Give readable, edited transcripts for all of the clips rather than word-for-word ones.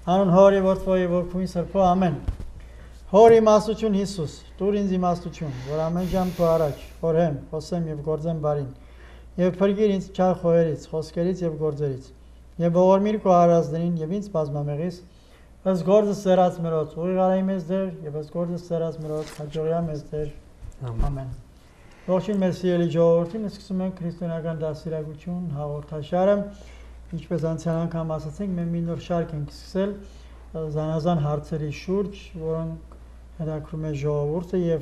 Անուն Հորի Որդվոյի Որդուին Սրբո ամեն։ Հորի իմաստություն Հիսուս, տուր ինձ իմաստություն, որ ամեն ժամ քո առաջ խորհեմ, խոսեմ եւ գործեմ բարին։ Եվ փրկիր ինձ չար խոհերից, խոսքերից եւ գործերից։ Եվ ողորմիր քո արածներին եւ ինձ բազմամեղից։ Ըստ գործս սերած մերոց, ուղիղարայի մեզ դեր եւ ըստ գործս սերած մերոց, հաջողյա մեզ դեր։ Ամեն։ Ողջույն մեր սիրելի ժողովրդին, սկսում ենք քրիստոնեական դասիրակություն հաղորդաշարը։ Ինչպես անցյալ անգամ ասացինք, մենք մի նոր շարք ենք սկսել զանազան հարցերի շուրջ, որոնք հետաքրում է ժողովուրդը եւ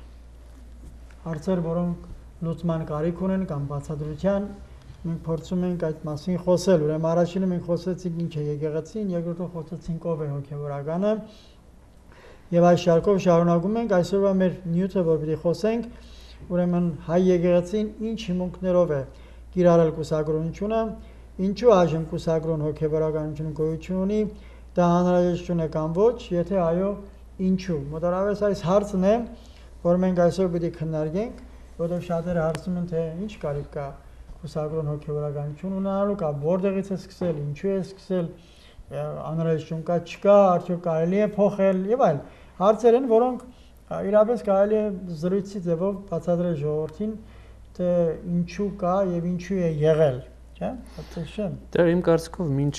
հարցեր, որոնք լուծման կարիք ունեն կամ բացատրության, մենք փորձում ենք այդ մասին խոսել։ Ուրեմն առաջինը մենք խոսեցինք ինչ է եկեղեցին, երկրորդը խոսեցինք ով է հոգևորականը։ Եվ այս շարքով շարունակում ենք այսօրվա մեր նյութը, որ պիտի խոսենք, ուրեմն հայ եկեղեցին ինչ հիմունքներով է կիրառել կուսակրոնությունը, ինչու այժմ կուսակրոն հոգևորականությունը գոյություն ունի, դա անհրաժեշտություն է կամ ոչ, եթե այո, ինչու։ Մոտավորապես այս հարցն է, որ մենք այսօր պիտի քննարկենք, որովհետև շատերը հարցում են, թե ինչ կարիք կա կուսակրոն հոգևորականություն ունենալու, կա որտեղից է սկսել, ինչու է սկսել, անհրաժեշտություն կա, չկա, արդյոք կարելի է փոխել եւ այլ հարցեր են, որոնք իրապես կարելի է զրույցի ձևով բացատրել ժողովրդին, թե ինչու կա եւ ինչու է եղել, չէ՞։ Դե իմ կարծիքով մինչև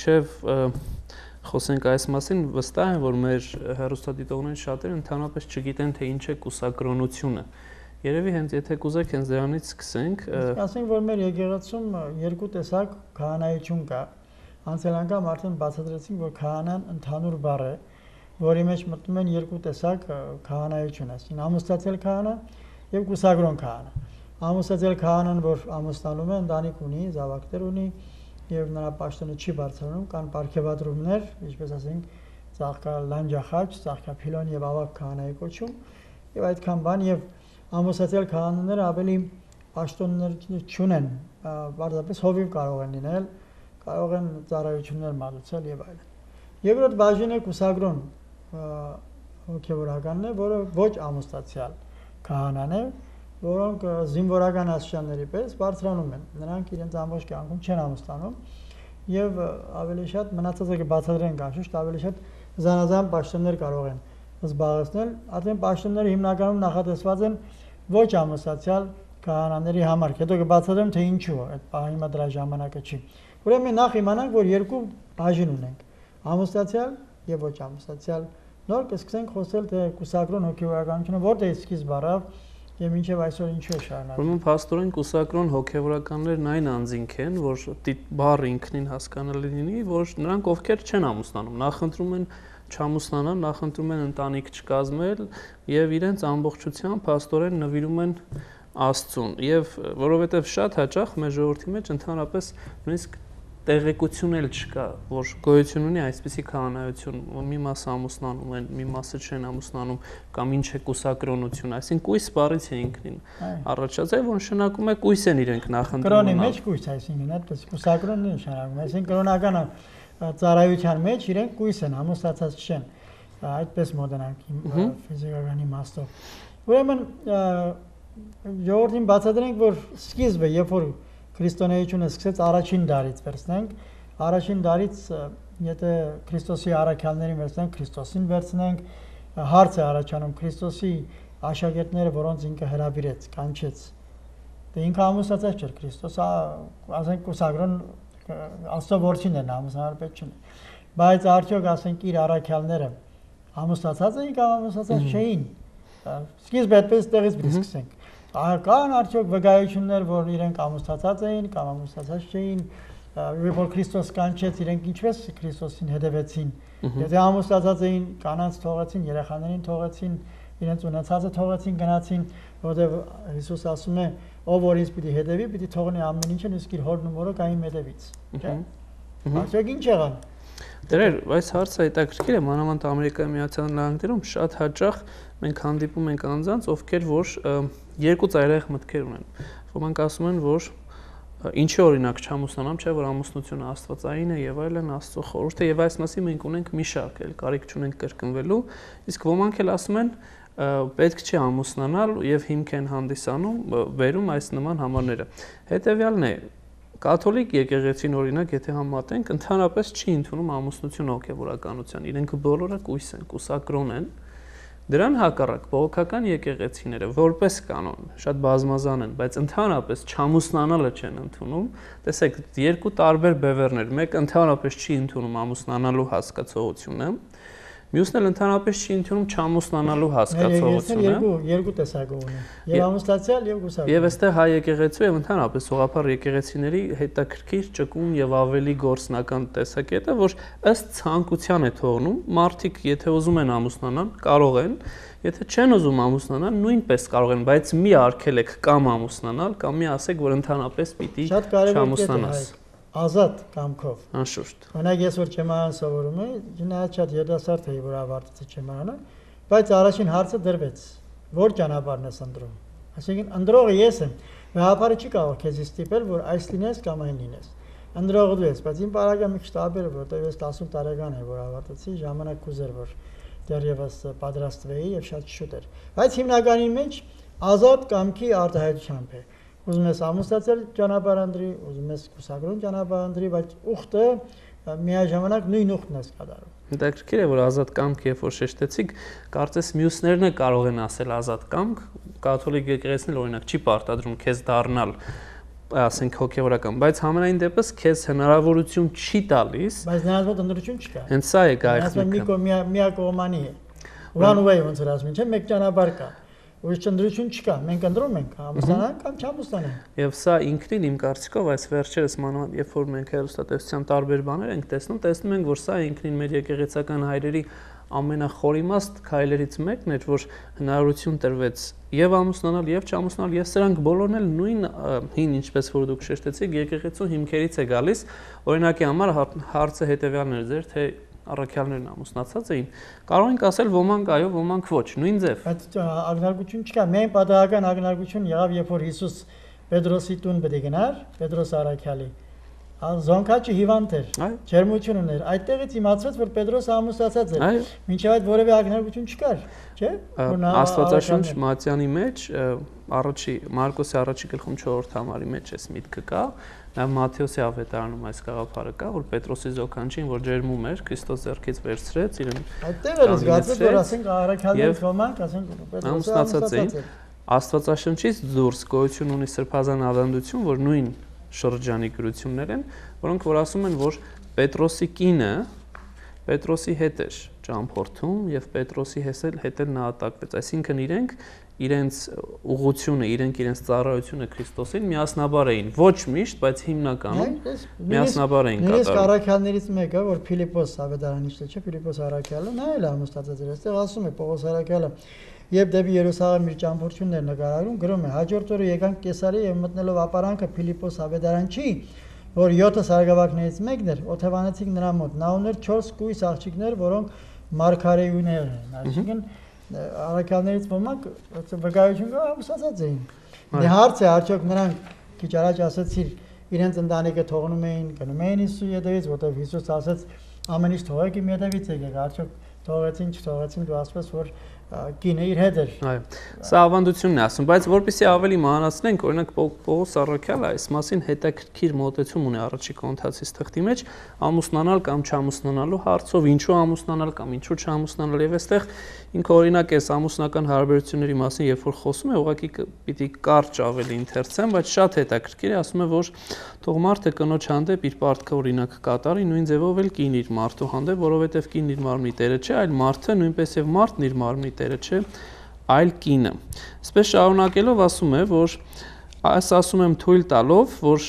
խոսենք այս մասին, վստահ եմ, որ մեր հեռուստադիտողներից շատերը ընդհանրապես չգիտեն, թե ինչ է կուսակրոնությունը։ Երևի հենց եթե կուզեք հենց դրանից սկսենք, ասենք, որ մեր եկեղեցում երկու տեսակ քահանայություն կա։ Անցյալ անգամ արդեն բացատրեցինք, որ քահանան ընդհանուր բառ է, որի մեջ մտնում են երկու տեսակ քահանայություն, այսինքն ամուսնացել քահանա եւ կուսակրոն քահանա։ Ամուսնացել քահանան, որ ամուսնանում է, ընտանիք ունի, զավակներ ունի եւ նրա պաշտոնը չի բարձրանում, կան պարգևատրումներ, ինչպես ասենք, ծաղկալանջախաչ, ծաղկափիլոն եւ ավակ քահանայի կոչում եւ այդքան բան եւ ամուսնացել քահանաները ավելի պաշտոններ չունեն, բարձրապես հովիվ կարող են լինել, կարող են ծառայություններ մատուցել եւ այլն։ Երկրորդ բաժինը կուսակրոն հոգևորականն է, որը ոչ ամուսնացյալ քահանան է, որոնք զինվորական աստիճանների պես բարձրանում են։ Նրանք իրենց ամբողջ կյանքում չեն ամուսնանում եւ ավելի շատ մնացածը կբացատրենք անշուշտ ավելի շատ զանազան պաշտոններ կարող են զբաղեցնել, արդեն պաշտոնները հիմնականում նախատեսված են ոչ ամուսնացյալ քահանաների համար։ Հետո կբացատրեմ, թե ինչու է, այդ հիմա դրա ժամանակը չի։ Ուրեմն նախ իմանանք, որ երկու բաժին ունենք՝ ամուսնացյալ եւ ոչ ամուսնացյալ։ Նոր կսկսենք խոսել, թե կուսակրոն հոգևորականությունը որտեղից սկիզբ առավ եւ մինչեւ այսօր ինչու է շարունակվում։ Ուրեմն փաստորեն կուսակրոն հոգևորականներն այն անձինք են, որ բառը ինքնին հասկանալի լինի, որ նրանք ովքեր չեն ամուսնանում, նախընտրում են չամուսնանալ, նախընտրում են ընտանիք չկազմել եւ իրենց ամբողջությամբ փաստորեն նվիրում են Աստծուն։ Եվ որովհետեւ շատ հաճախ մեր ժողովրդի մեջ ընդհանրապես նույնիսկ տեղեկություն էլ չկա, որ գոյություն ունի այսպիսի քահանայություն, մի մասը ամուսնանում են, մի մասը չեն ամուսնանում, կամ ինչ է կուսակրոնություն, այսինքն կույս բառից է ինքնին առաջացել, որ նշանակում է կույս են իրենք նախընտրում։ Կրոնի մեջ կույս, այսինքն այդպես կուսակրոնն է նշանակում, այսինքն կրոնական ծառայության մեջ իրենք կույս են, ամուսնացած չեն, այդպես մոտենանք ֆիզիկական իմաստով։ Ուրեմն ժողովրդին բացատրենք, որ սկիզբը, երբ որ քրիստոնեությունը սկսեց առաջին դարից վերցնենք, առաջին դարից եթե Քրիստոսի առաքյալներին վերցնենք, Քրիստոսին վերցնենք, հարց է առաջանում Քրիստոսի աշակերտները, որոնց ինքը հրավիրեց, կանչեց։ Դե ինքը ամուսնացած չէր, Քրիստոսը, ասենք կուսակրոն Աստծո որդին էր, ամուսնանալ պետք չունի։ Բայց արդյոք ասենք իր առաքյալները ամուսնացած էին կամ ամուսնացած չէին։ Սկիզբը այդպես տեղից պիտի սկսենք։ Կան արդյոք վկայություններ, որ իրենք ամուսնացած էին կամ ամուսնացած չէին, երբ որ Քրիստոս կանչեց, իրենք ինչպես Քրիստոսին հետևեցին։ Եթե ամուսնացած էին, կանանց թողեցին, երեխաներին թողեցին, իրենց ունեցածը թողեցին, գնացին, որովհետև Հիսուս ասում է, ով որ ինձ պիտի հետևի, պիտի թողնի ամեն ինչը, իսկ իր հորն ու մորը կա իմ հետևից։ Չէ՞։ Արդյոք ինչ եղան։ Դերեր, այս հարցը հետաքրքիր է, մանավանդ Ամերիկայի Միացյալ Նահանգներում շատ հաճախ մենք հանդիպում ենք անձանց, ովքեր որ երկու ծայրահեղ մտքեր ունեն։ Ոմանք ասում են, որ ինչի օրինակ չամուսնանամ, չէ՞ որ ամուսնությունը աստվածային է եւ այլն, Աստծո խորհուրդը եւ այս մասի մենք ունենք մի շարք, էլ կարիք չունենք կրկնվելու, իսկ ոմանք էլ ասում են պետք չի ամուսնանալ եւ հիմք են հանդիսանում վերում այս նման համարները։ Հետեւյալն է, Կաթոլիկ եկեղեցին օրինակ, եթե համատենք, ընդհանրապես չի ընդունում ամուսնություն հոգևորականության։ Իրենք բոլորը կույս են, կուսակրոն են։ Դրան հակառակ բողոքական եկեղեցիները որպես կանոն շատ բազմազան են, բայց ընդհանրապես չամուսնանալը չեն ընդունում։ Տեսեք, երկու տարբեր բևեռներ, մեկը ընդհանրապես չի ընդունում ամուսնանալու հասկացողությունը, մյուսն էլ ընդհանրապես չի ընդունում չամուսնանալու հասկացողությունը։ Երկու տեսակ ունի։ Եվ ամուսնացյալ եւ գուսակրոն։ Եվ այստեղ հայ եկեղեցու եւ ընդհանրապես ուղղափառ եկեղեցիների հետաքրքիր ճկուն եւ ավելի գործնական տեսակետը, որ ըստ ցանկության է թողնում, մարդիկ եթե ուզում են ամուսնանալ, կարող են, եթե չեն ուզում ամուսնանալ, նույնպես կարող են, բայց մի արգելեք կամ ամուսնանալ, կամ մի ասեք, որ ընդհանրապես պիտի չամուսնանաս։ Ազատ կամքով։ Անշուշտ։ Օրինակ ես որ չեման սովորում եմ, չնայած շատ երիտասարդ էի, որ ավարտեցի չեմանը, բայց առաջին հարցը դրվեց. որ ճանապարհն ես ընտրում։ Այսինքն ընտրողը ես եմ, վեհապարը չի կարող քեզ ստիպել, որ այս լինես կամ այն լինես։ Ընտրողը դու ես, բայց իմ պարագա մի քիչ տարբեր է, որովհետև ես 18 տարեկան եմ, որ ավարտեցի, ժամանակ կուզեր, որ դեռևս պատրաստվեի եւ շատ շուտ էր։ Բայց հիմնականի մեջ ազատ կամքի արտահայտությամբ է։ Ուզում ես ամուսնացել ճանապարհ ընտրի, ուզում ես կուսակրոն ճանապարհ ընտրի, բայց ուխտը միաժամանակ նույն ուխտն ես կատարում։ Հետաքրքիր է, որ ազատ կամք, երբ որ շեշտեցիք, կարծես մյուսներն է կարող են ասել ազատ կամք, կաթոլիկ եկեղեցին էլ օրինակ չի պարտադրում քեզ դառնալ, ասենք հոգևորական, բայց համենայն դեպս քեզ հնարավորություն չի տալիս։ Բայց նրանց մոտ ընդրություն չկա։ Հենց սա է գայթնիկը։ Միակողմանի է։ One way ոնց որ ասում են, չէ՞, մեկ ճանապարհ կա։ Ուրիշ ընդրություն չկա, մենք ընտրում ենք ամուսնանանք կամ չամուսնանանք։ Եվ սա ինքնին իմ կարծիքով այս վերջերս մանավանդ երբ որ մենք հեռուստատեսության տարբեր բաներ ենք տեսնում ենք, որ սա ինքնին մեր եկեղեցական հայրերի ամենախորիմաստ քայլերից մեկն էր, որ հնարավորություն տրվեց եւ ամուսնանալ եւ չամուսնանալ, եւ սրանք բոլորն էլ նույն հին, ինչպես որ դուք շեշտեցիք, եկեղեցու հիմքերից է գալիս։ Օրինակի համար հարցը հետեւյալն էր ձեր, թե առաքյալներն ամուսնացած էին, կարող ենք ասել ոմանք այո, ոմանք ոչ, նույն ձև։ Բայց ակնարկություն չկա, միայն պատահական ակնարկություն եղավ, երբ որ Հիսուս Պետրոսի տուն պետք է գնար, Պետրոս առաքյալի։ Զոնքաչը հիվանդ էր, ջերմություն ուներ, այդտեղից իմացվեց, որ Պետրոսը ամուսնացած էր։ Մինչև այդ որևէ ակնարկություն չկար, չէ՞։ Աստվածաշունչ Մատթեանի մեջ Մարկոսի առաջի գլխում 4-րդ համարի մեջ էս միտքը կա, նաև Մատթեոսի ավետարանում այս գաղափարը կա, որ Պետրոսի զոքանչին, որ ջերմում էր, Քրիստոս ձեռքից վերցրեց, իրեն այդտեղ էր զգացել, որ ասենք առաքյալներից ոմանք, ասենք Պետրոսը ամուսնացած էր։ Աստվածաշնչից դուրս գոյություն ունի սրբազան ավանդություն, որ նույն շրջանի գրություններ են, որոնք որ ասում են, որ Պետրոսի կինը Պետրոսի հետ էր ճամփորդում եւ Պետրոսի հետ էլ նահատակվեց, այսինքն իրենց ուղղությունը, իրենց ծառայությունը Քրիստոսին միասնաբար էին, ոչ միշտ, բայց հիմնականում միասնաբար էին կատարում։ Նույնիսկ առաքյալներից մեկը, որ Փիլիպոս ավետարանիչն չէ, Փիլիպոս առաքյալը, նա էլ ամուսնացած էր, այստեղ ասում է Պողոս առաքյալը, երբ դեպի Երուսաղեմ իր ճամփորդություններ նկարագրում, գրում է. հաջորդ օրը եկանք Կեսարիա եւ մտնելով ապարանքը Փիլիպոս ավետարանչի, որ 7 սարգսակներից մեկն էր, օթևանեցինք նրա մոտ։ Նա ուներ 4 կույս աղջիկներ, որոնք մարգարեուներ են, այսինքն առաքյալներից ոմանք վկայություն կա ամուսնացած էին։ Դե հարց է, արդյոք նրանք քիչ առաջ ասացիր, իրենց ընտանիքը թողնում էին, գնում էին Հիսուսի հետևից, որտեղ Հիսուս ասաց ամեն ինչ թողեք իմ հետևից եկեք, արդյոք թողեցին, չթողեցին, դու ասես որ կինը իր հետ էր։ Այո, սա ավանդությունն է ասում, բայց որպեսզի ավելի մանրացնենք, օրինակ Պողոս առաքյալը այս մասին հետաքրքիր մոտեցում ունի առաջի կոնթացից թղթի մեջ, ամուսնանալ կամ չամուսնանալու հարցով, ինչու ամուսնանալ կամ ինչու չամուսնանալ, եւ այստեղ ինքը օրինակ էս ամուսնական հարաբերությունների մասին, երբ որ խոսում է, ուղղակի պիտի կարճ ավելի ընթերցեմ, բայց շատ հետաքրքիր է, ասում է, որ թող մարդը կնոջ հանդեպ իր պարտքը օրինակ կատարի, նույն ձևով էլ կին իր մարդու հանդեպ, որովհետեւ կինն իր մարմնի տերը չէ, այլ մարդը նույնպես եւ մարդն իր մարմնի տերը չէ, այլ կինը։ Այսպես շարունակելով ասում է, որ ասում եմ թույլ տալով, որ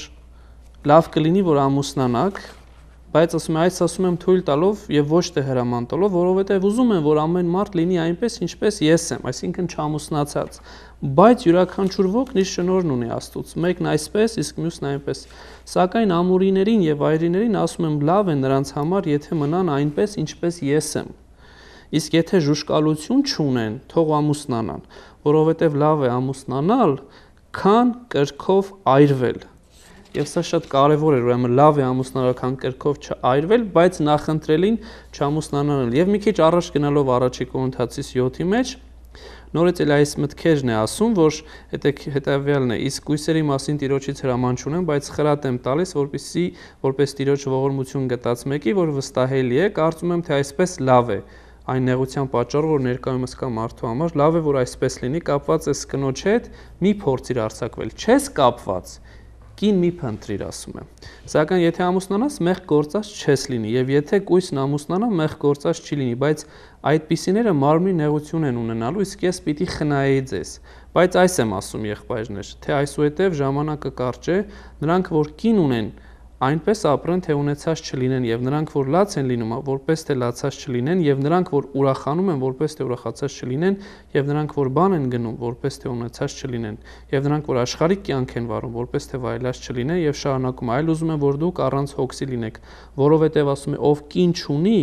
լավ կլինի, որ ամուսնանաք, բայց ասում եմ թույլ տալով եւ ոչ թե հրաման տալով, որովհետեւ ուզում եմ, որ ամեն մարդ լինի այնպես, ինչպես ես եմ, այսինքն չամուսնացած, բայց յուրաքանչյուր ոքն իր շնորհն ունի Աստծուց, մեկն այսպես, իսկ մյուսն այնպես։ Սակայն ամուրիներին եւ այրիներին ասում եմ, լավ է նրանց համար, եթե մնան այնպես, ինչպես ես եմ։ Իսկ եթե ժուշկալություն չունեն, թող ամուսնանան, որովհետև լավ է ամուսնանալ, քան կրքով այրվել։ Եվ սա շատ կարևոր է, ուրեմն լավ է ամուսնանալ, քան կրքով չայրվել, բայց նախընտրելին չամուսնանալ։ Եվ մի քիչ առաջ գնալով առաջի Կորինթացիս 7-ի մեջ, Նորից էլ այս մտքերն է ասում, որ հետևյալն է, իսկ կույսերի մասին Տիրոջից հրաման չունեմ, բայց խրատ եմ տալիս, որպեսզի որպես Տիրոջ ողորմություն գտած մեկի, որ վստահելի է, կարծում եմ, թե այսպես լավ է։ Այն նեղության պատճառը, որ ներկայումս կա մարդու համար, լավ է, որ այսպես լինի, կապված ես կնոջ հետ, մի փորձիր արձակվել, չես կապված, կին մի փնտրիր, ասում է։ Սակայն եթե ամուսնանաս, մեղք գործած չես լինի, եւ եթե կույսն ամուսնանա, մեղք գործած չի լինի, բայց այդպիսիները մարմնի նեղություն են ունենալու, իսկ ես պիտի խնայեի ձեզ։ Բայց այս եմ ասում, եղբայրներ, թե այսուհետև ժամանակը կարճ է, նրանք, որ կին ունեն, այնպես ապրեն, թե ունեցած չլինեն, եւ նրանք, որ լաց են լինում, որպես թե լացած չլինեն, եւ նրանք, որ ուրախանում են, որպես թե ուրախացած չլինեն, եւ նրանք, որ բան են գնում, որպես թե ունեցած չլինեն, եւ նրանք, որ աշխարհիկ կյանք են վարում, որպես թե վայելած չլինեն, եւ շարունակում, այլ ուզում եմ, որ դուք առանց հոգսի լինեք, որովհետեւ ասում է, ով կին չունի,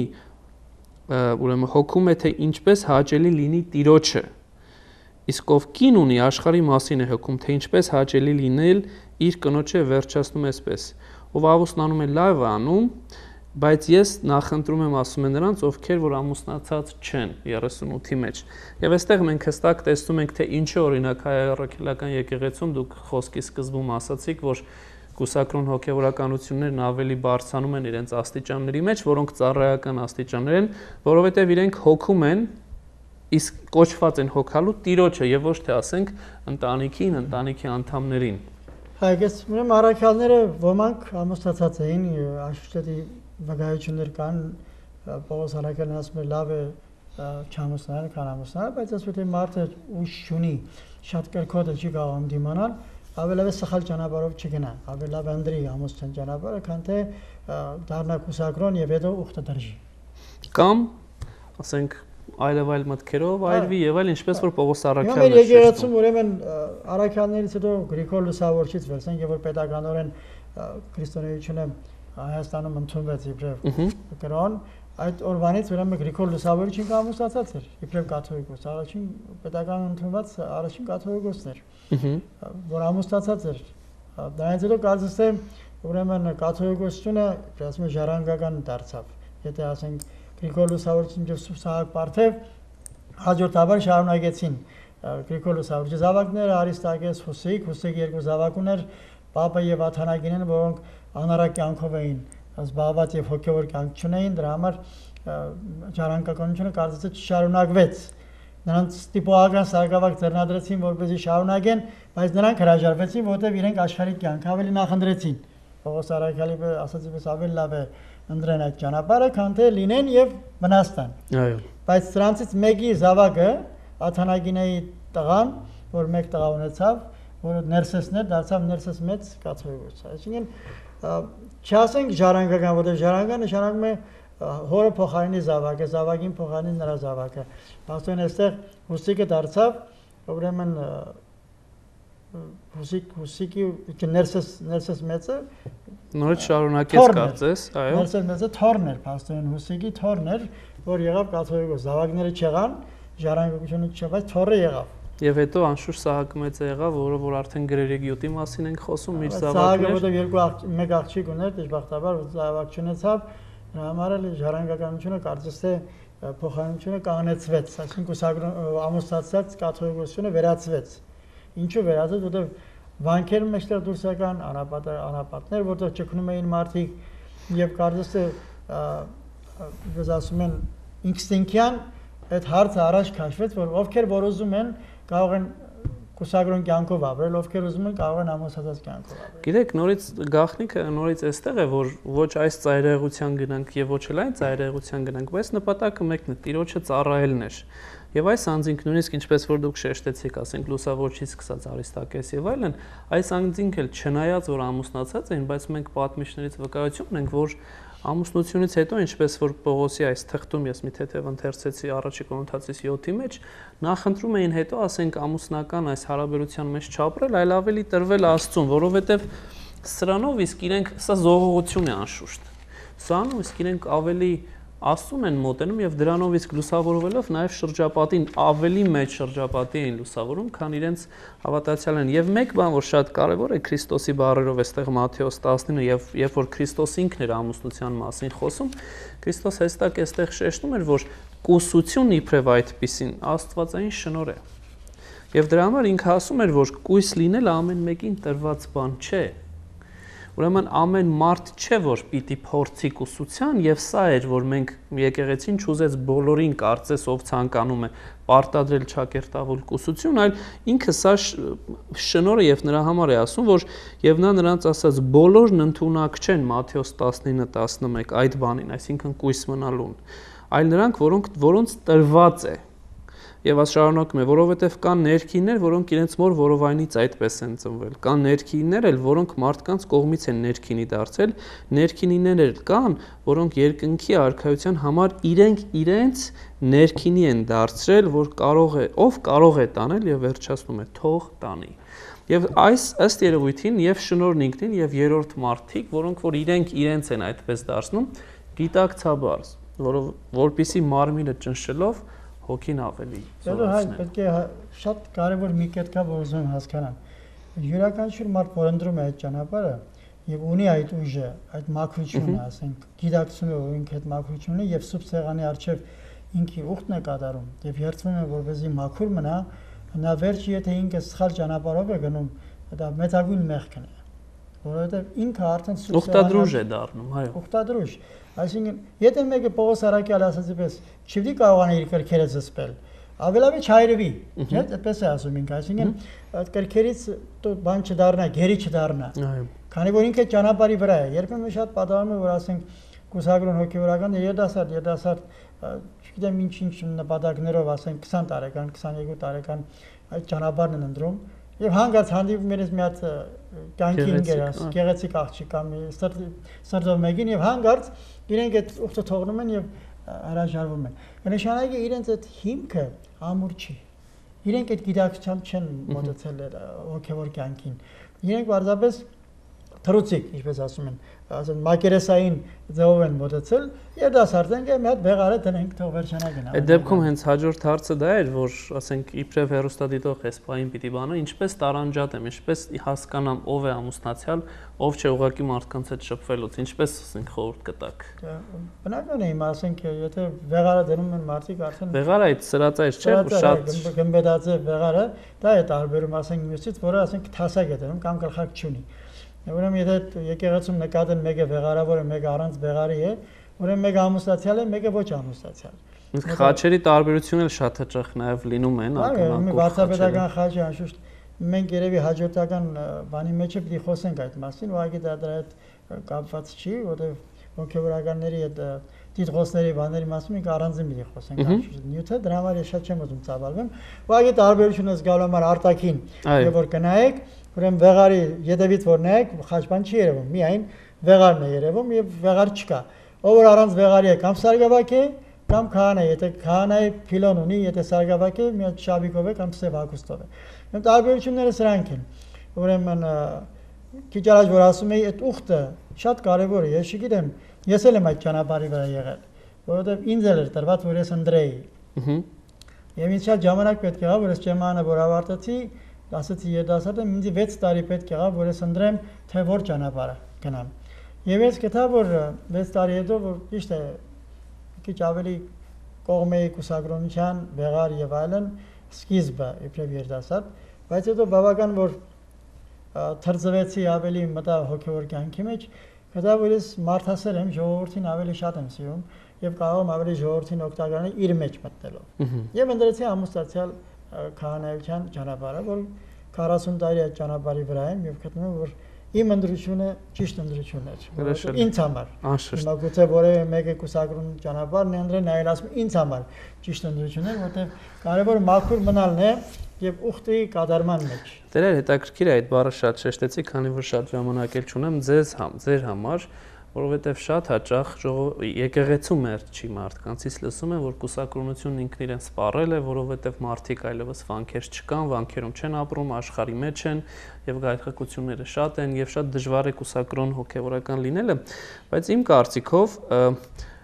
ուրեմն հոգում է, թե ինչպես հաճելի լինի Տիրոջը։ Իսկ ով կին ունի, աշխարհի մասին է հոգում, թե ինչպես հաճելի լինել իր կնոջը, վերջացնում էսպես։ Ով ամուսնանում է լավ է անում, բայց ես նախընտրում եմ, ասում են նրանց, ովքեր որ ամուսնացած չեն 38-ի մեջ։ Եվ այստեղ մենք հստակ տեսնում ենք, թե ինչի օրինակ հայ առաքելական եկեղեցում դուք խոսքի սկզբում ասացիք, որ կուսակրոն հոգևորականություններն ավելի բարձրանում են իրենց աստիճանների մեջ, որոնք ծառայական աստիճաններ են, որովհետև իրենք հոգում են, իսկ կոչված են հոգալու Տիրոջը եւ ոչ թե ասենք ընտանիքին, ընտանիքի անդամներին։ Այգես ուրեմն առաքյալները ոմանք ամուսնացած էին, Աշուշտի վկայություններ կան, Պողոս առաքյալն ասում է լավ է չամուսնալ, քան ամուսնալ, բայց ասում է մարդը ուժ չունի, շատ կրկոտ չի կարող դիմանալ, ավելի սխալ ճանապարհով չգնա, ավելի լավ ընտրի ամուսնության ճանապարհը, քան թե դառնա կուսակրոն եւ հետո ուխտը դրժի։ Կամ ասենք այլևայլ մտքերով այրվի եւ այլ, ինչպես որ Պողոս առաքյալն է։ Մեր եկեղեցում ուրեմն առաքյալներից հետո Գրիգոր Լուսավորչից վերցնենք, եւ որ պետականորեն քրիստոնեությունը Հայաստանում ընդունվեց իբրև կրոն, այդ օրվանից ուրեմն Գրիգոր Լուսավորիչին ամուսնացած էր, իբրև կաթողիկոս, առաջին պետական ընդունված առաջին կաթողիկոսն էր, որ ամուսնացած էր։ Դրանից հետո կարծես թե ուրեմն կաթողիկոսությունը, ասում եմ, ժառանգական դարձավ։ Եթե ասենք Գրիգոր Լուսավորիչին եւ Սուրբ Սահակ Պարթև հաջորդաբար շարունակեցին Գրիգոր Լուսավորիչի զավակները Արիստակես, Հուսիկ երկու զավակ ուներ, Պապը եւ Աթանագինեն, որոնք անառակ կյանքով էին զբաղված եւ հոգեոր կյանք չունեին, դրա համար ժառանգականությունը կարծես թե չշարունակվեց։ Նրանց տիպողական սարգսավակ ձեռնադրեցին, որպեսզի շարունակեն, բայց նրանք հրաժարվեցին, որտեղ իրենք աշխարհիկ կյանք ավելի նախընտրեցին։ Պողոս առաքյալի ասածիպես ավելի լավ է ընտրեն այդ ճանապարհը, քան թե լինեն եւ վնաստան։ Այո։ Բայց սրանցից մեկի զավակը Աթանագինեի տղան, որ մեկ տղա ունեցավ, որը Ներսեսն էր, դարձավ Ներսես մեծ կաթողիկոս։ Այսինքն չասենք ժառանգական, որտեղ ժառանգան նշանակում է հորը փոխարինի զավակը, զավակին փոխարինի նրա զավակը։ Աստորեն այստեղ Հուսիկը դարձավ, ուրեմն Հուսիկի Ներսես մեծը նորից շարունակեց կարծես, այո։ Ներսես մեծը թորն էր, Աստորեն Հուսիկի թորն էր, որ եղավ կաթողիկոս, զավակները չեղան, ժառանգությունը չեղավ, թորը եղավ։ Եվ հետո անշուշտ Սահակը մեծը եղավ, որը արդեն գրերի գյուտի մասին ենք խոսում, իր զավակներ։ Սահակը որտեղ մեկ աղջիկ ուներ, դժբախտաբար զավակ չունեցավ, դրա համար էլ ժառանգականությունը կարծես թե փոխանցությունը կանեցվեց, այսինքն ամուսնացած կաթողիկոսությունը վերացվեց։ Ինչու վերացվեց, որտեղ վանքեր մեջտեղ դուրս եկան անապատներ, որտեղ ճգնում էին մարդիկ եւ կարծես թե ես ասում են ինստինկտիան այդ հարցը առաջ քաշվեց, որ ովքեր որ ուզում են կարող են կուսակրոն կյանքով ապրել, ովքեր ուզում են կարող են ամուսնացած կյանքով ապրել։ Գիտեք, նորից գաղտնիքը նորից այստեղ է, որ ոչ այս ծայրահեղության գնանք եւ ոչ էլ այն ծայրահեղության գնանք, բայց նպատակը մեկն է՝ Տիրոջը ծառայելն էր։ Եվ այս անձինք նույնիսկ ինչպես որ դուք շեշտեցիք, ասենք Լուսավորչից սկսած Արիստակես եւ այլն, այս անձինք էլ չնայած որ ամուսնացած էին, բայց մենք պատմիչներից վկայություն ունենք, որ ամուսնությունից հետո, ինչպես որ Պողոսի այս թղթում ես մի թեթև ընթերցեցի առաջի Կորինթացիս 7-ի մեջ, նախընտրում էին հետո, ասենք, ամուսնական այս հարաբերության մեջ չապրել, այլ ավելի տրվել Աստծուն, որովհետև սրանով իսկ իրենք սա զողողություն է անշուշտ։ Սրանով իսկ իրենք ավելի Աստծուն են մոտենում եւ դրանով իսկ լուսավորվելով նաեւ շրջապատին ավելի մեծ շրջապատի են լուսավորում, քան իրենց հավատացյալ են։ Եվ մեկ բան, որ շատ կարեւոր է Քրիստոսի բառերով այստեղ Մատթեոս 19 եւ երբ որ Քրիստոս ինքն էր ամուսնության մասին խոսում, Քրիստոս հստակ այստեղ շեշտում էր, որ կուսությունն իբրև այդպիսին աստվածային շնորհ է։ Եվ դրա համար ինքը ասում էր, որ կույս լինելը ամեն մեկին տրված բան չէ։ Ուրեմն ամեն մարդ չէ, որ պիտի փորձի կուսության, եւ սա էր, որ մենք եկեղեցին չուզեց բոլորին կարծես ով ցանկանում է պարտադրել ճակերտավոր կուսություն, այլ ինքը սա շնորհը եւ նրա համար է ասում, որ եւ նա նրանց ասած բոլորն ընդունակ չեն Մատթեոս 19:11 այդ բանին, այսինքն կույս մնալուն, այլ նրանք, որոնց տրված է։ Եվ շարունակում է, որովհետև կան ներքիններ, որոնք իրենց մոր որովայնից այդպես են ծնվել։ Կան ներքիններ էլ, որոնք մարդկանց կողմից են ներքինի դարձել, ներքինիներ էլ կան, որոնք երկնքի արքայության համար իրենց ներքինի են դարձրել, ով կարող է տանել եւ վերջացնում է, թող տանի։ Եվ այս ըստ երևույթին եւ շնորհն ինքնին եւ երրորդ մարդիկ, որոնք որ իրենց են այդպես դարձնում, գիտակցաբար, որpիսի մարմինը ճնշելով հոգին ավելի զորացնել։ Պետք է շատ կարևոր մի կետ կա, որ ուզում եմ հասկանալ։ Յուրաքանչյուր մարդ, որ ընտրում է այդ ճանապարհը եւ ունի այդ ուժը, այդ մաքրությունը, ասենք, գիտակցությունը, որ ինքը այդ մաքրությունը եւ սուրբ սեղանի առջեւ ինքի ուխտն է կատարում եւ երդվում է, որպեսզի մաքուր մնա, նա վերջի եթե ինքը սխալ ճանապարհով է գնում, դա մեծագույն մեղքն է, որովհետեւ ինքը արդեն սուրբ ուխտադրուժ է դառնում, այո։ Ուխտադրուժ։ Այսինքն, եթե մեկը Պողոս Արաքյալը ասացի պես, չպետք է կարողանա իր կրքերը զսպել, ավելավի չայրվի, չէ՞, այդպես է ասում ինքը, այսինքն այդ կրքերից բան չդառնա, գերի չդառնա։ Քանի որ ինքը ճանապարհի վրա է, երբեմն շատ պատահում է, որ ասենք կուսակրոն հոգեվորական երիտասարդ, չգիտեմ ինչ նպատակներով, ասենք 20 տարեկան, 22 տարեկան այդ ճանապարհն են ընտրում եւ հանգած հանդիպում իրենց մի հատ կյանքի ինգերաս, գեղեցիկ աղջիկ կամ սրտով մեկին եւ հանգած իրենք այդ ուխտը թողնում են եւ հրաժարվում են։ Նշանակի իրենց այդ հիմքը ամուր չի։ Իրենք այդ գիտակցությամբ չեն մոտեցել հոգեվոր կյանքին։ Իրենք պարզապես թրուցիկ, ինչպես ասում են, մակերեսային ձևով են մոտեցել, երիտասարդ են, մի հատ բեղարը դնենք թող վերջանա։ Այդ դեպքում հենց հաջորդ հարցը դա էր, որ ասենք իբրև հերոստատիտող էսպային պիտի բանը, ինչպես տարանջատեմ, ինչպես հասկանամ ով է ամուսնացյալ, ով չէ ուղղակի մարդկանց հետ շփվելուց, ինչպես ասենք խորհուրդ կտակ։ Բնական է հիմա ասենք, եթե բեղարը դնում են մարդիկ արդեն բեղարը այդ սրածայր չէ, շատ գմբեդաձև բեղարը, դա է տարբերում ասենք մյուսից, որը ասենք թասակ է դնում կամ գլխակ չունի։ Ուրեմն եթե եկեղեցում նկատեն մեկը վեղարավոր է, մեկը առանց վեղարի է, ուրեմն մեկը ամուսնացյալ է, մեկը ոչ ամուսնացյալ։ Խաչերի տարբերությունն էլ շատ հաճախ նաև լինում են ակնհայտ։ Վարդապետական խաչը անշուշտ մենք երևի հաջորդական բանի մեջ պիտի խոսենք այդ մասին, ուղղակի դա դրա հետ կապված չի, որովհետև հոգեվորականների այդ դիտողների բաների մասին մենք առանձին պիտի խոսենք անշուշտ։ Նյութը դրա համար ես շատ չեմ ուզում ծավալվեմ։ Ուղղակի տարբերությունը զգալու համար արտաքին եւ որ կնայեք, ուրեմն վեղարի յետևից որ նայեք, խաչբան չի երևում, միայն վեղարն է երևում եւ վեղար չկա։ Ով որ առանց վեղարի է, կամ սարգսակ է, կամ քահանա, եթե քահանայի փիլոն ունի, եթե սարգսակ է, մի հատ շաբիկով է կամ սև հագուստով է։ Այդ տարբերությունները սրանք են։ Ուրեմն քիչ առաջ որ ասում էի, այդ ուխտը շատ կարեւոր է, ես չգիտեմ, ես էլ եմ այդ ճանապարհի վրա եղել, որովհետեւ ինձ էլ էր տրված, որ ես ընտրեի։ Եվ ինձ շատ ժամանակ պետք եղավ, որ ես ճեմանը որ ավարտեցի, ասացի երիտասարդ եմ, ինձ 6 տարի պետք եղավ, որ ես ընտրեմ, թե որ ճանապարհը գնամ։ Եվ ես գտա, որ 6 տարի հետո, որ ճիշտ է, քիչ ավելի կողմեի կուսակրոնության, վեղար եւ այլն, սկիզբը իբրև երիտասարդ, բայց հետո բավական որ թրծվեցի ավելի մտա հոգեվոր կյանքի մեջ, գտա, որ ես մարդասեր եմ, ժողովրդին ավելի շատ եմ սիրում եւ կարող եմ ավելի ժողովրդին օգտագործել իր մեջ մտնելով։ Եվ ընտրեցի ամուսնացյալ քահանայության ճանապարհը, որ 40 տարի այդ ճանապարհի վրա եմ եւ գտնում եմ, որ իմ ընտրությունը ճիշտ ընտրությունն էր։ Ինձ համար։ Հիմա գուցե որևէ մեկը կուսակրոն ճանապարհն է ընտրել, այլ ասում ինձ համար ճիշտ ընտրությունն է, որտեղ կարևորը մաքուր մնալն է եւ ուխտի կատարման մեջ։ Դեր հետաքրքիր է այդ բառը շատ շեշտեցի, քանի որ շատ ժամանակ էլ չունեմ ձեր համար, որովհետև շատ հաճախ եկեղեցու մերձի մարդկանցից լսում են, որ կուսակրոնությունն ինքն իրեն սպառել է, որովհետև մարդիկ այլևս վանքեր չկան, վանքերում չեն ապրում, աշխարհի մեջ են եւ գայթակղությունները շատ են եւ շատ դժվար է կուսակրոն հոգեվորական լինելը, բայց իմ կարծիքով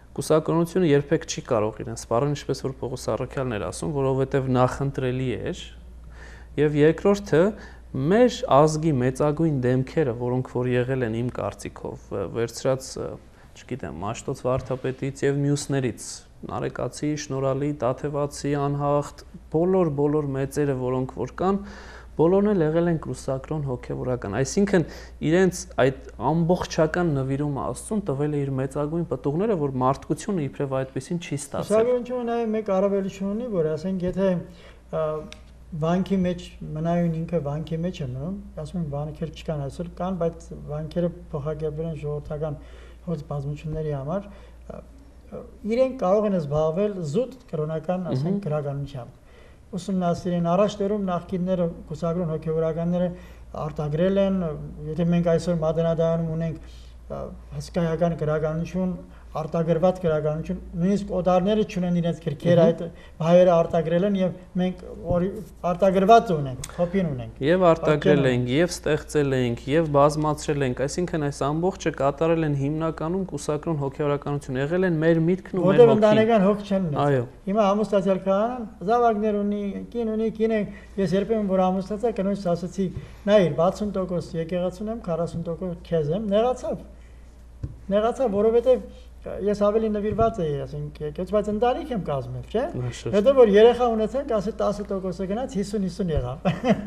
կուսակրոնությունը երբեք չի կարող իրեն սպառել, ինչպես որ Պողոս Առաքյալն էր ասում, որովհետև նախընտրելի էր, եւ երկրորդը մեր ազգի մեծագույն դեմքերը, որոնք որ եղել են իմ կարծիքով, վերցրած, չգիտեմ, Մաշտոց վարդապետից եւ մյուսներից, Նարեկացի, Շնորհալի, Տաթևացի, Անհախտ, բոլոր մեծերը, որոնք որ կան, բոլորն էլ եղել են կուսակրոն հոգևորական, այսինքն իրենց այդ ամբողջական նվիրումը Աստծուն տվել է իր մեծագույն պտուղները, որ մարդկությունը իբրև այդպեսին չի ստացել։ Կուսակրոնությունը նաև մեկ առավելություն ունի, որ ասենք եթե վանքի մեջ մնայուն ինքը վանքի մեջ է մնում, ասում են վանքեր չկան այսօր կան, բայց վանքերը փոխակերպել են ժողովրդական հոց բազմությունների համար, իրենք կարող են զբաղվել զուտ կրոնական, ասենք, գրականությամբ։ Ուսումնասիրեն առաջներում նախկինները կուսակրոն հոգևորականները արտագրել են, եթե մենք այսօր մատենադարանում ունենք հսկայական գրականություն, արտագրված գրականություն, նույնիսկ օտարները չունեն իրենց գրքերը, այդ հայերը արտագրել են եւ մենք արտագրված ունենք, կոպին ունենք։ Եվ արտագրել ենք, եւ ստեղծել ենք, եւ բազմացրել ենք, այսինքն այս ամբողջը կատարել են հիմնականում կուսակրոն հոգևորականություն, եղել են մեր միտքն ու մեր հոգին։ Որտեղ ընտանեկան հոգ չեն ունեցել։ Այո։ Հիմա ամուսնացյալ քահանան զավակներ ունի, կին, ես երբեմն որ ամուսնացա կնոջս ասացի, նայիր 60% եկեղեցուն եմ, 40% քեզ եմ, նեղացա, որովհետեւ ես ավելի նվիրված էի, ասենք, եկեց, բայց ընտանիք եմ կազմել, չէ՞։ Հետո որ երեխա ունեցանք, ասի 10% գնաց 50-50 եղավ։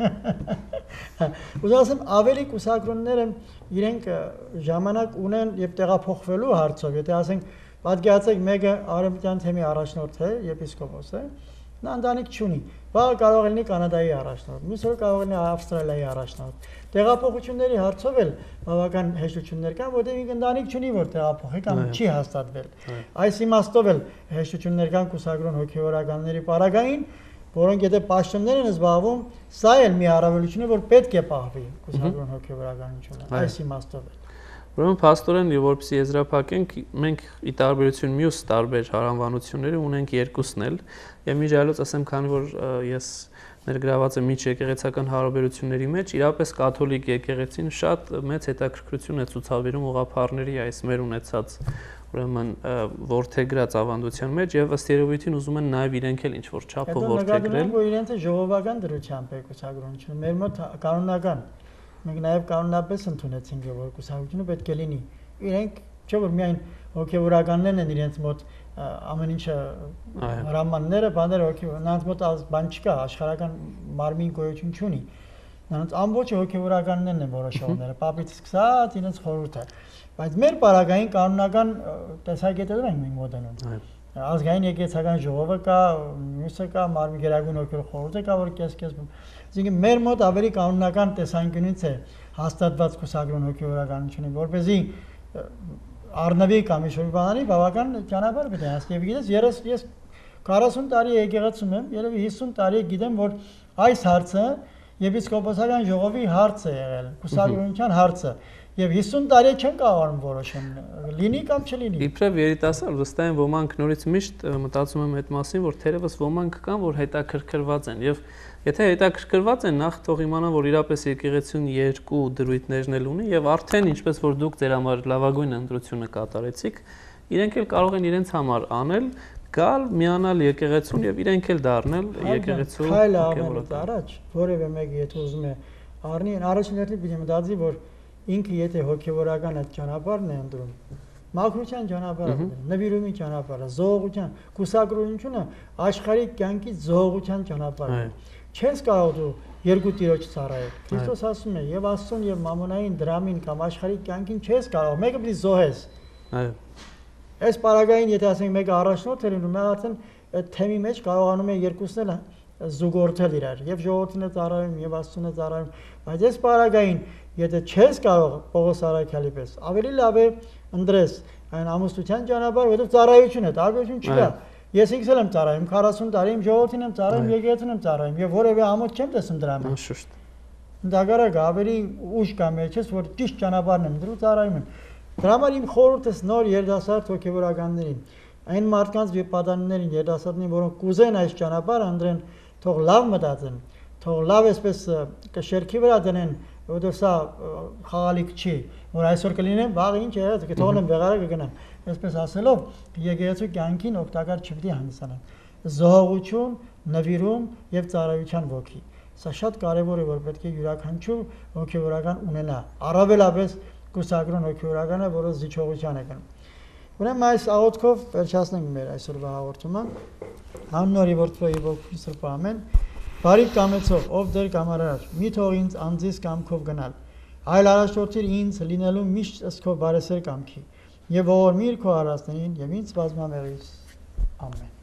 Ուզում ավելի կուսակրոնները իրենք ժամանակ ունեն եւ տեղափոխվելու հարցով, եթե ասենք, պատկերացեք մեկը արևմտյան թեմի առաջնորդ է, եպիսկոպոս է, նա ընտանիք չունի։ Բաղ կարող լինի Կանադայի առաջնորդ, մյուսը կարող լինի Ավստրալիայի առաջնորդ։ Տեղափոխությունների հարցով էլ բավական հեշտություններ կան, որտեղ ինքը ընտանիք չունի, որ տեղափոխի կամ չի հաստատվել։ Այս իմաստով էլ հեշտություններ կան կուսակրոն հոգևորականների պարագային, որոնք եթե պաշտոններ են զբաղվում, սա էլ մի առավելություն է, որ պետք է պահվի կուսակրոն հոգևորականությունը։ Այս իմաստով է։ Ուրեմն փաստորեն եւ որպեսզի եզրափակենք, մենք ի տարբերություն մյուս տարբեր հարանվանությունների ունենք երկուսն էլ, եւ միջայլոց ասեմ, քանի որ ես ներգրաված եմ միջեկեղեցական հարաբերությունների մեջ, իրապես կաթոլիկ եկեղեցին շատ մեծ հետաքրքրություն է ցուցաբերում ուղղափառների այս մեր ունեցած ուրեմն ворթեգրած ավանդության մեջ եւ ըստ երևույթին ուզում են նաեւ իրենք էլ ինչ որ չափով ворթեգրել։ Որ իրենց ժողովական դրությամբ է կուսակրոնությունը, մեր մոտ կանոնական մենք նաև կանոնապես ընդունեցինք, որ կուսակրությունը պետք է լինի։ Իրենք չէ որ միայն հոգևորականներն են իրենց մոտ ամեն ինչը հրամանները, բաները նրանց մոտ բան չկա, աշխարհական մարմին գոյություն չունի։ Նրանց ամբողջ հոգևորականներն են որոշողները, պապից սկսած իրենց խորհուրդը։ Բայց մեր պարագային կանոնական տեսակետերով ենք մենք մոտենում։ Ազգային եկեղեցական ժողովը կա, մյուսը կա, մարմին գերագույն հոգևոր խորհուրդը կա, որ կես Այսինքն մեր մոտ ավելի կանոնական տեսանկյունից է հաստատված կուսակրոն հոգևորականությունը, որպեսզի առնվի կամ ինչ-որ բանալի բավական ճանապարհ պետք է հասնի։ Եվ գիտես, ես 40 տարի եկեղեցում եմ, երևի 50 տարի գիտեմ, որ այս հարցը եպիսկոպոսական ժողովի հարց է եղել, կուսակրոնության հարցը։ Եվ 50 տարի չեն կարողանում որոշեն, լինի կամ չլինի։ Իբրև երիտասարդ վստահ եմ ոմանք նորից միշտ մտածում եմ այդ մասին, որ թերևս ոմանք կան, որ հետաքրքրված են եւ եթե հետաքրքրված են, նախ թող իմանան, որ իրապես եկեղեցին երկու դրույթներն էլ ունի եւ արդեն ինչպես որ դուք ձեր համար լավագույն ընտրությունը կատարեցիք, իրենք էլ կարող են իրենց համար անել, գալ, միանալ եկեղեցուն եւ իրենք էլ դառնել եկեղեցու հոգեվորական։ Առաջ որևէ մեկը եթե ուզում է առնի, առաջին հերթին պիտի մտածի, որ ինքը եթե հոգևորական այդ ճանապարհն է ընտրում, մաքրության ճանապարհը, նվիրումի ճանապարհը, զոհողության, կուսակրոնությունը աշխարհի կյանքի զոհողության ճանապարհն է։ Չես կարող դու երկու տիրոջ ծառայել։ Քրիստոս ասում է, եւ Աստծուն եւ մամոնային դրամին կամ աշխարհի կյանքին չես կարող, մեկը պիտի զոհես։ Այո։ Այս պարագային եթե ասենք մեկը առաջնորդ է լինում, նա արդեն այդ թեմի մեջ կարողանում է երկուսն էլ զուգորդել իրար, եւ ժողովրդին է ծառայում, եւ Աստծուն է ծառայում, բայց այս պարագային եթե չես կարող Պողոս Առաքյալի պես, ավելի լավ է ընտրես այն ամուսնության ճանապարհը, որովհետեւ ծառայություն է, տարբերություն չկա։ Ես ինքս եմ ծառայում 40 տարի, իմ ժողովրդին եմ ծառայում, եկեղեցին եմ ծառայում եւ որևէ ամոթ չեմ տեսնում դրա մեջ։ Շուտ։ Ընդհակառակը ավելի ուժ կա մեջս, որ ճիշտ ճանապարհն եմ դրու ծառայում եմ։ Դրա համար իմ խորհուրդս նոր երիտասարդ հոգևորականներին, այն մարդկանց վիպադաններին, երիտասարդներին, որոնք կուզեն այս ճանապարհը ընտրեն, թող լավ մտածեն, թող լավ այսպես կշերքի վրա դնեն որովհետև սա խաղալիք չի, որ այսօր կլինեն, վաղը ինչ է, կթողնեմ վեղարը կգնան։ Այսպես ասելով, եկեղեցու կյանքին օգտակար չպիտի հանդիսանան։ Զոհողություն, նվիրում եւ ծառայության ոգի։ Սա շատ կարեւոր է, որ պետք է յուրաքանչյուր հոգեվորական ունենա, առավելապես կուսակրոն հոգեվորականը, որը զիջողության է գնում։ Ուրեմն այս աղոթքով վերջացնենք մեր այսօրվա հաղորդումը։ Աննորի որդվոյի ոգի սրբո ամեն։ Բարի կամեցով, ով դեր կամարար, մի թող ինձ անձիս կամքով գնալ, այլ առաջորդիր ինձ լինելու միշտ ըստ քո բարեսեր կամքի, եւ ողորմիր քո արածներին եւ ինձ բազմամեղից։ Ամեն։